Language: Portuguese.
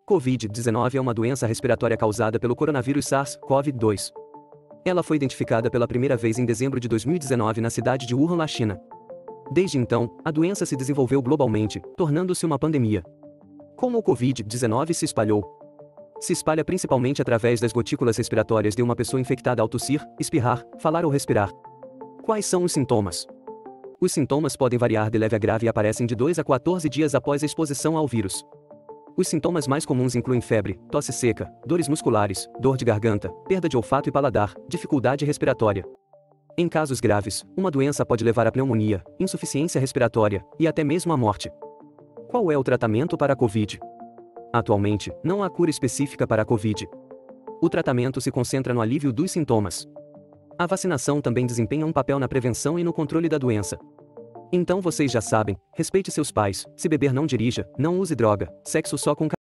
Covid-19 é uma doença respiratória causada pelo coronavírus SARS-CoV-2. Ela foi identificada pela primeira vez em dezembro de 2019 na cidade de Wuhan, na China. Desde então, a doença se desenvolveu globalmente, tornando-se uma pandemia. Como o Covid-19 se espalhou? Se espalha principalmente através das gotículas respiratórias de uma pessoa infectada ao tossir, espirrar, falar ou respirar. Quais são os sintomas? Os sintomas podem variar de leve a grave e aparecem de 2 a 14 dias após a exposição ao vírus. Os sintomas mais comuns incluem febre, tosse seca, dores musculares, dor de garganta, perda de olfato e paladar, dificuldade respiratória. Em casos graves, uma doença pode levar a pneumonia, insuficiência respiratória e até mesmo a morte. Qual é o tratamento para a Covid? Atualmente, não há cura específica para a Covid. O tratamento se concentra no alívio dos sintomas. A vacinação também desempenha um papel na prevenção e no controle da doença. Então vocês já sabem, respeite seus pais, se beber não dirija, não use droga, sexo só com